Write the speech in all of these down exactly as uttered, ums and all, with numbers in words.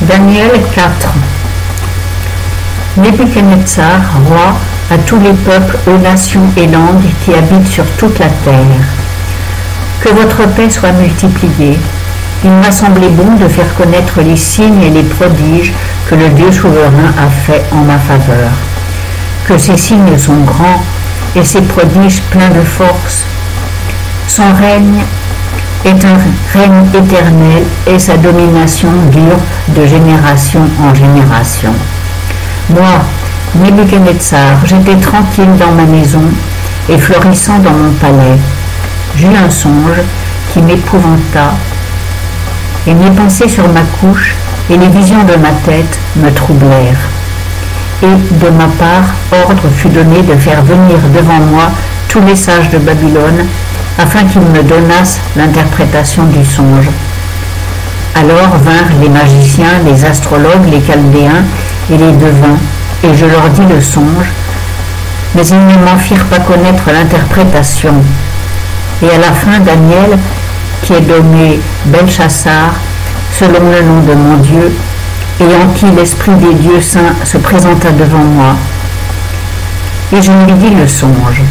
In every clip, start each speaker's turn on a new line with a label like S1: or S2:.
S1: Daniel quatre. Nebuchadnezzar, roi, à tous les peuples, aux nations et langues qui habitent sur toute la terre. Que votre paix soit multipliée. Il m'a semblé bon de faire connaître les signes et les prodiges que le Dieu souverain a fait en ma faveur. Que ces signes sont grands et ces prodiges pleins de force. Son règne est un règne éternel et sa domination dure de génération en génération. Moi, Nebuchadnezzar, j'étais tranquille dans ma maison et florissant dans mon palais. J'eus un songe qui m'épouvanta, et mes pensées sur ma couche et les visions de ma tête me troublèrent. Et de ma part, ordre fut donné de faire venir devant moi tous les sages de Babylone, afin qu'ils me donnassent l'interprétation du songe. Alors vinrent les magiciens, les astrologues, les chaldéens et les devins, et je leur dis le songe, mais ils ne m'en firent pas connaître l'interprétation. Et à la fin, Daniel, qui est nommé Belchassar, selon le nom de mon Dieu, et en qui l'esprit des dieux saints se présenta devant moi, et je lui dis le songe.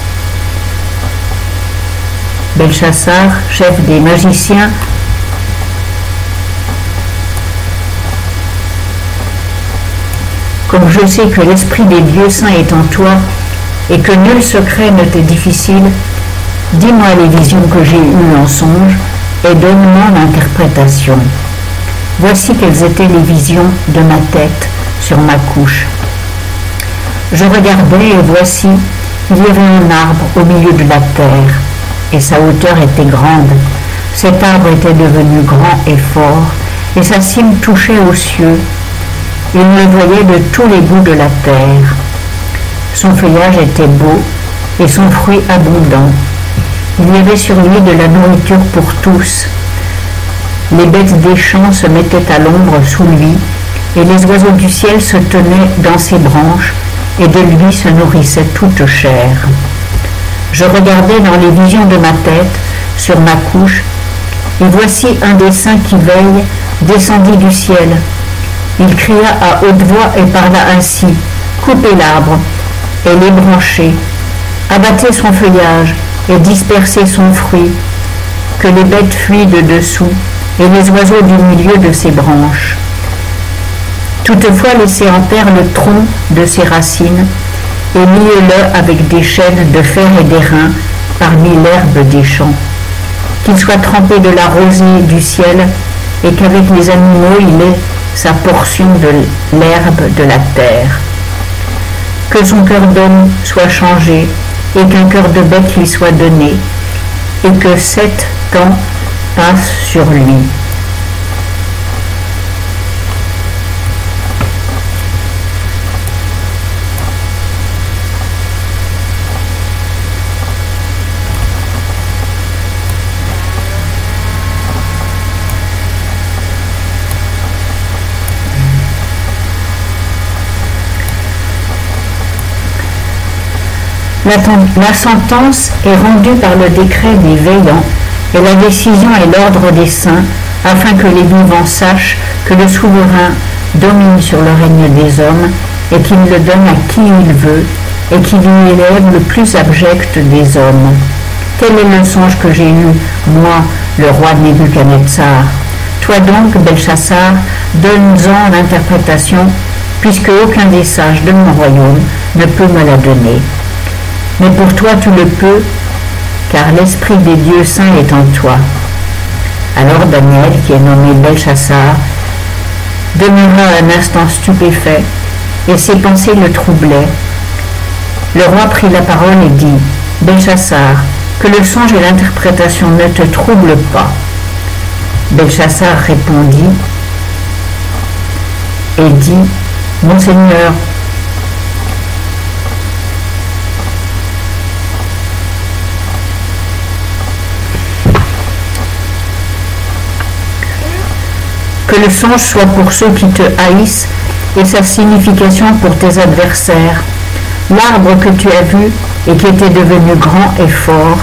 S1: Belchassar, chef des magiciens, comme je sais que l'esprit des dieux saints est en toi et que nul secret ne t'est difficile, dis-moi les visions que j'ai eues en songe et donne-moi l'interprétation. Voici quelles étaient les visions de ma tête sur ma couche. Je regardais et voici, il y avait un arbre au milieu de la terre et sa hauteur était grande. Cet arbre était devenu grand et fort et sa cime touchait aux cieux. Il le voyait de tous les bouts de la terre. Son feuillage était beau et son fruit abondant. Il y avait sur lui de la nourriture pour tous. Les bêtes des champs se mettaient à l'ombre sous lui, et les oiseaux du ciel se tenaient dans ses branches, et de lui se nourrissaient toute chair. Je regardais dans les visions de ma tête, sur ma couche, et voici un des saints qui veille descendit du ciel. Il cria à haute voix et parla ainsi, « Coupez l'arbre et les branchez, abattez son feuillage et dispersez son fruit, que les bêtes fuient de dessous et les oiseaux du milieu de ses branches. Toutefois, laissez en terre le tronc de ses racines et liez-le avec des chaînes de fer et d'airain parmi l'herbe des champs. Qu'il soit trempé de la rosée du ciel et qu'avec les animaux il ait sa portion de l'herbe de la terre. Que son cœur d'homme soit changé et qu'un cœur de bête lui soit donné et que sept temps passent sur lui. » La, la sentence est rendue par le décret des veillants et la décision est l'ordre des saints, afin que les vivants sachent que le souverain domine sur le règne des hommes et qu'il le donne à qui il veut et qu'il y élève le plus abject des hommes. Tel est le songe que j'ai eu, moi, le roi Nebuchadnezzar. Toi donc, Belchassar, donne-en l'interprétation, puisque aucun des sages de mon royaume ne peut me la donner. Mais pour toi tu le peux, car l'esprit des dieux saints est en toi. Alors Daniel, qui est nommé Belchassar, demeura un instant stupéfait, et ses pensées le troublaient. Le roi prit la parole et dit, « Belchassar, que le songe et l'interprétation ne te troublent pas. » Belchassar répondit et dit, « Mon Seigneur, que le songe soit pour ceux qui te haïssent et sa signification pour tes adversaires. L'arbre que tu as vu et qui était devenu grand et fort,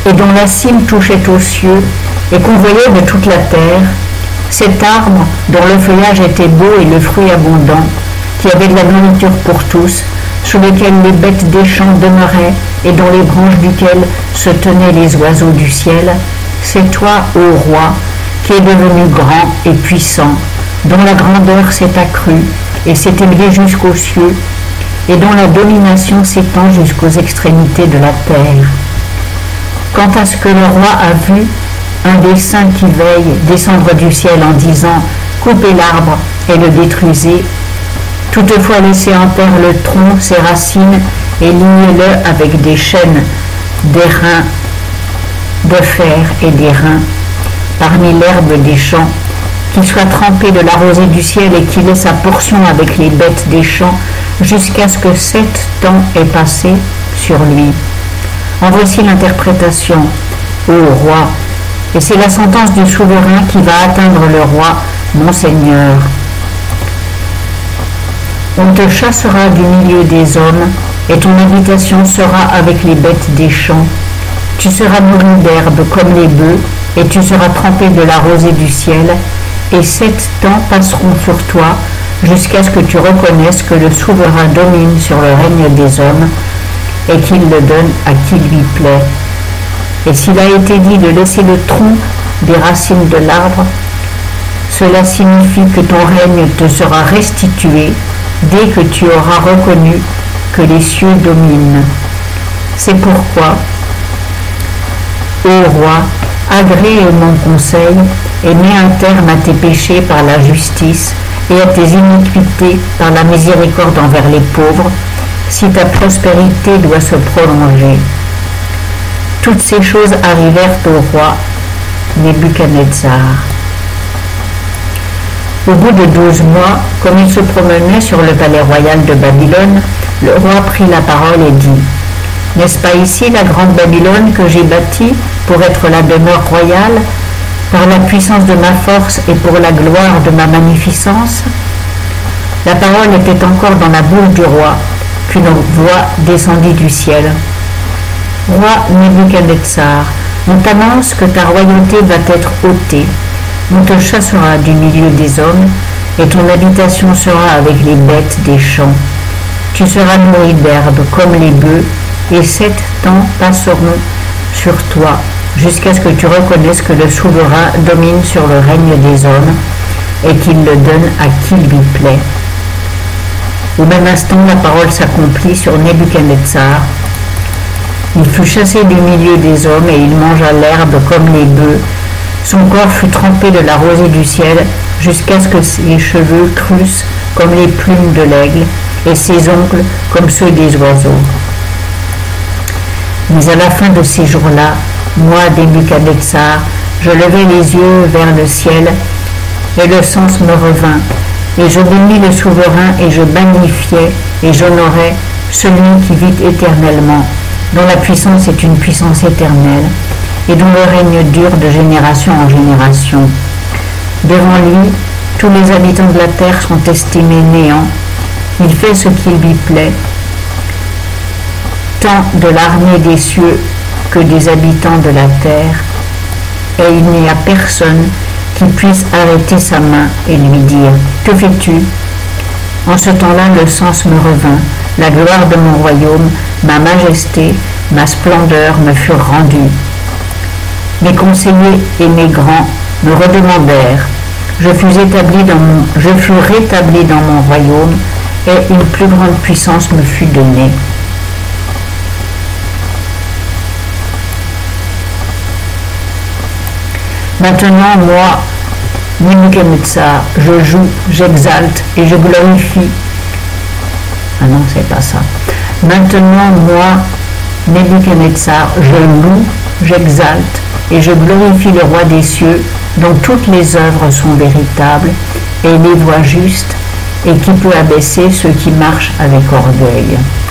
S1: et dont la cime touchait aux cieux, et qu'on voyait de toute la terre, cet arbre dont le feuillage était beau et le fruit abondant, qui avait de la nourriture pour tous, sous lequel les bêtes des champs demeuraient et dont les branches duquel se tenaient les oiseaux du ciel, c'est toi, ô roi, qui es devenu grand et puissant, dont la grandeur s'est accrue et s'est élevée jusqu'aux cieux, et dont la domination s'étend jusqu'aux extrémités de la terre. Quant à ce que le roi a vu, un des saints qui veille descendre du ciel en disant « Coupez l'arbre et le détruisez », toutefois laissez en terre le tronc, ses racines, et lignez-le avec des chaînes, des reins de fer et des reins, parmi l'herbe des champs, qu'il soit trempé de la rosée du ciel et qu'il ait sa portion avec les bêtes des champs, jusqu'à ce que sept temps aient passé sur lui. En voici l'interprétation, ô roi, et c'est la sentence du souverain qui va atteindre le roi, mon Seigneur. On te chassera du milieu des hommes, et ton habitation sera avec les bêtes des champs. Tu seras nourri d'herbe comme les bœufs, et tu seras trempé de la rosée du ciel, et sept temps passeront sur toi, jusqu'à ce que tu reconnaisses que le souverain domine sur le règne des hommes, et qu'il le donne à qui lui plaît. Et s'il a été dit de laisser le tronc des racines de l'arbre, cela signifie que ton règne te sera restitué dès que tu auras reconnu que les cieux dominent. C'est pourquoi, ô roi, agrée mon conseil et mets un terme à tes péchés par la justice et à tes iniquités par la miséricorde envers les pauvres, si ta prospérité doit se prolonger. Toutes ces choses arrivèrent au roi Nebuchadnezzar. Au bout de douze mois, comme il se promenait sur le palais royal de Babylone, le roi prit la parole et dit « N'est-ce pas ici la grande Babylone que j'ai bâtie pour être la demeure royale, par la puissance de ma force et pour la gloire de ma magnificence ?» La parole était encore dans la bouche du roi, qu'une voix descendit du ciel. « Roi Nebuchadnezzar, on t'annonce que ta royauté va être ôtée. On te chassera du milieu des hommes, et ton habitation sera avec les bêtes des champs. Tu seras nourri d'herbe comme les bœufs, et sept temps passeront sur toi, jusqu'à ce que tu reconnaisses que le souverain domine sur le règne des hommes, et qu'il le donne à qui lui plaît. » Au même instant, la parole s'accomplit sur Nebuchadnezzar. Il fut chassé du milieu des hommes, et il mangea l'herbe comme les bœufs. Son corps fut trempé de la rosée du ciel, jusqu'à ce que ses cheveux crussent comme les plumes de l'aigle, et ses ongles comme ceux des oiseaux. Mais à la fin de ces jours-là, moi, Nebuchadnezzar, je levai les yeux vers le ciel, et le sens me revint, et je bénis le souverain, et je magnifiai, et j'honorai celui qui vit éternellement, dont la puissance est une puissance éternelle, et dont le règne dure de génération en génération. Devant lui, tous les habitants de la terre sont estimés néants. Il fait ce qui lui plaît, tant de l'armée des cieux que des habitants de la terre, et il n'y a personne qui puisse arrêter sa main et lui dire « Que fais-tu » En ce temps-là, le sens me revint, la gloire de mon royaume, ma majesté, ma splendeur me furent rendues. Mes conseillers et mes grands me redemandèrent. Je fus établi dans mon, je fus rétabli dans mon royaume, et une plus grande puissance me fut donnée. Maintenant, moi, Nebuchadnezzar, je joue, j'exalte et je glorifie. Ah non, c'est pas ça. Maintenant, moi, Nebuchadnezzar, je loue, j'exalte et je glorifie le roi des cieux, dont toutes les œuvres sont véritables, et les voies justes, et qui peut abaisser ceux qui marchent avec orgueil.